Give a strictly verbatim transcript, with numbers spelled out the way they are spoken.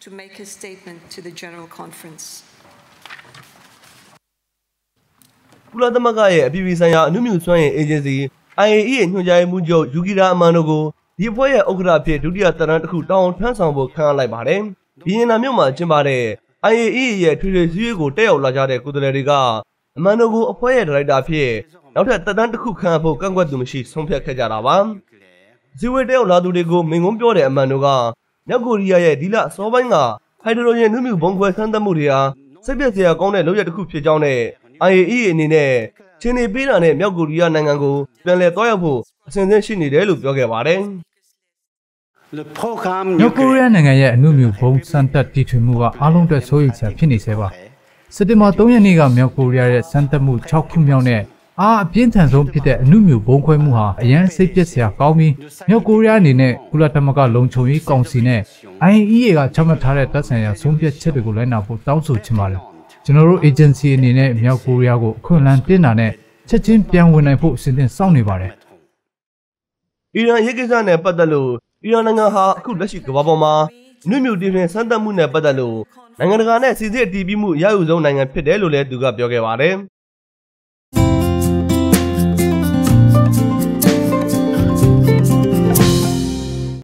to make his statement to the General Conference. ကုလသမဂ္ဂရဲ့အပြည်ပြည်ဆိုင်ရာအနုမြူစွမ်းအင်အေဂျင်စီ I A E A ညွှန်ကြားရေးမှူးချုပ်ယူကီရာအမန်တို့ကိုဒီအဖွဲ့ရဲ့ဥက္ကဋ္ဌအဖြစ်ဒုတိယသက်တမ်းတစ်ခုတောင်းထမ်းဆောင်ဖို့ခန့်အပ်လိုက်ပါတယ်။ဘီယင်နာမြို့မှာကျင်းပတဲ့ I A E A ရဲ့ထွေထွေစည်းဝေးကိုတက်ရောက်လာကြတဲ့ကိုယ်စားလှယ်တွေကအမန်တို့ကိုအဖွဲ့ရဲ့ဒါရိုက်တာဖြစ်နောက်ထပ်သက်တမ်းတစ်ခုခန့်အပ်ဖို့ကန့်ကွက်သူမရှိဆုံးဖြတ်ခဲ့ကြတာပါ။စည်းဝေးတက်ရောက်လာသူတွေကိုမိန့်ခွန်းပြောတဲ့အမန်တို့ကမြောက်ကိုရီးယားရဲ့ဒီလအစောပိုင်းကဟိုက်ဒရိုဂျင်နုမြူဘုံခွဲစမ်းသပ်မှုတွေဟာစိတ်ပျက်စရာကောင်းတဲ့လုပ်ရက်တစ်ခုဖြစ်ကြောင်းနဲ့ I A E A အနေနဲ့ချင်းနေပေးတာနဲ့မြောက်ကိုရီးယားနိုင်ငံကိုပြန်လည်သွားရောက်ဖို့အစဉ်အသင့်ရှိနေတယ်လို့ပြောခဲ့ပါတယ်။မြောက်ကိုရီးယားနိုင်ငံရဲ့အနုမြူဘုံစမ်းသပ်တီထွင်မှုကအားလုံးအတွက်စိုးရိမ်စရာဖြစ်နေစေပါစက်တင်ဘာသုံးရက်နေ့ကမြောက်ကိုရီးယားရဲ့စမ်းသပ်မှု၆ခုမြောက်နဲ့အားအပြင်းထန်ဆုံးဖြစ်တဲ့အနုမြူဘုံခွဲမှုဟာအရန်စိတ်ပျက်စရာကောင်းပြီးမြောက်ကိုရီးယားအနေနဲ့ကုလသမဂ္ဂလုံခြုံရေးကောင်စီနဲ့ I A E A ကချမှတ်ထားတဲ့တပ်ဆိုင်ရာဆုံးဖြတ်ချက်တွေကိုလိုက်နာဖို့တောင်းဆိုချင်ပါတယ်ကျွန်တော်တို့ agency အနေနဲ့မြောက်ကိုရီးယားကိုအခွင့်အလမ်းတင်တာနဲ့ချက်ချင်းပြန်ဝင်နိုင်ဖို့အစဉ်အသင့်စောင့်နေပါတယ်အီရန်ရေးကိစ္စနဲ့ပတ်သက်လို့အီရန်နိုင်ငံဟာအခုလက်ရှိကမ္ဘာပေါ်မှာနုမြူတီထွင်စမ်းသပ်မှုနဲ့ပတ်သက်လို့နိုင်ငံတကာနဲ့စီစစ်အတည်ပြုမှုရယူဆုံးနိုင်ငံဖြစ်တယ်လို့လည်းသူကပြောခဲ့ပါတယ်